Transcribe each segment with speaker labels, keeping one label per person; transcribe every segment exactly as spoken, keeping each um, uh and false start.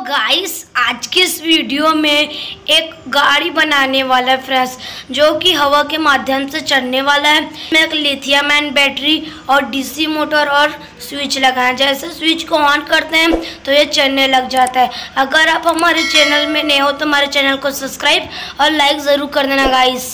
Speaker 1: Guys आज के इस वीडियो में एक गाड़ी बनाने वाला है फ्रेंड्स, जो कि हवा के माध्यम से चलने वाला है। मैं एक लिथियम आयन बैटरी और डीसी मोटर और स्विच लगाएं। जैसे स्विच को ऑन करते हैं तो ये चलने लग जाता है। अगर आप हमारे चैनल में नए हो तो हमारे चैनल को सब्सक्राइब और लाइक ज़रूर कर देना गाइस।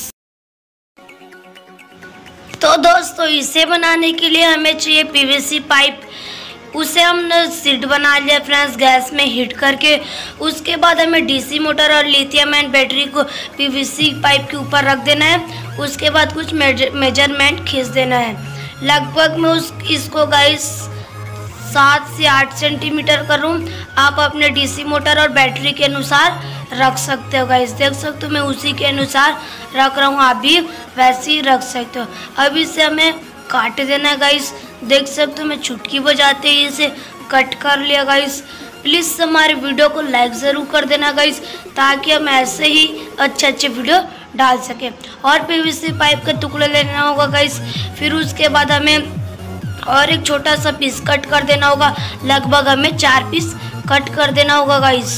Speaker 1: तो दोस्तों, इसे बनाने के लिए हमें चाहिए पीवीसी पाइप। उसे हमने सीट बना लिया फ्रेंड्स गैस में हीट करके। उसके बाद हमें डीसी मोटर और लिथियम आयन बैटरी को पीवीसी पाइप के ऊपर रख देना है। उसके बाद कुछ मेजरमेंट खींच देना है। लगभग मैं उस इसको गाइस सात से आठ सेंटीमीटर करूँ। आप अपने डीसी मोटर और बैटरी के अनुसार रख सकते हो गाइस। देख सकते हो मैं उसी के अनुसार रख रहा हूँ, आप भी वैसे ही रख सकते हो। अब इसे हमें काट देना है गाइस। देख सकते हो मैं चुटकी बजाते ही इसे कट कर लिया गाइस। प्लीज़ हमारे वीडियो को लाइक ज़रूर कर देना गाइस, ताकि हम ऐसे ही अच्छे अच्छे वीडियो डाल सकें। और पीवीसी पाइप के टुकड़े लेना होगा गाइस। फिर उसके बाद हमें और एक छोटा सा पीस कट कर देना होगा। लगभग हमें चार पीस कट कर देना होगा गाइस।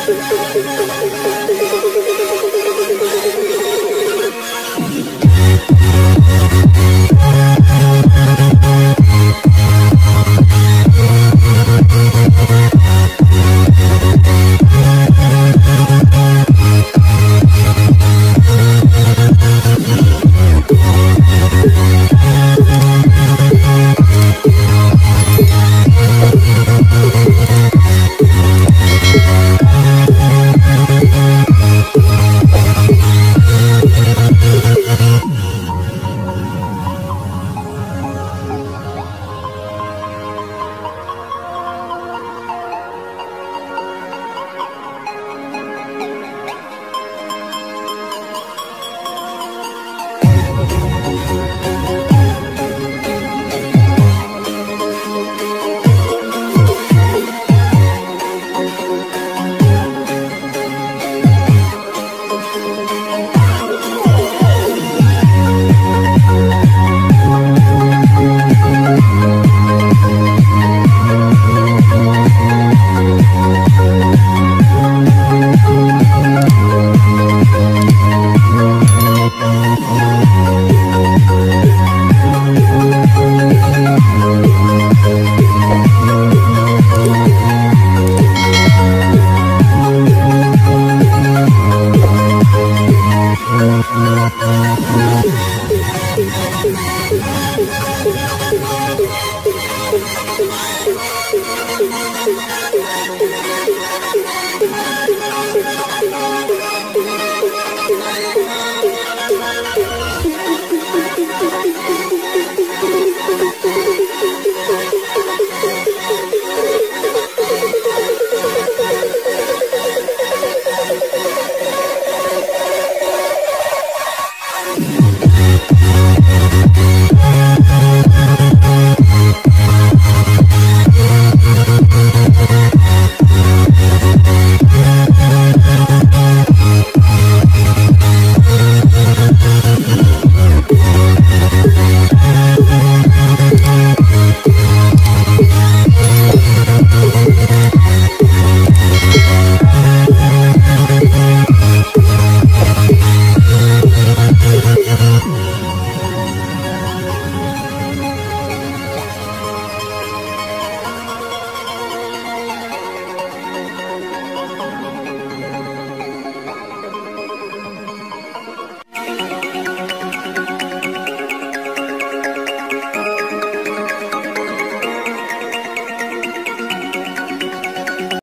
Speaker 1: है।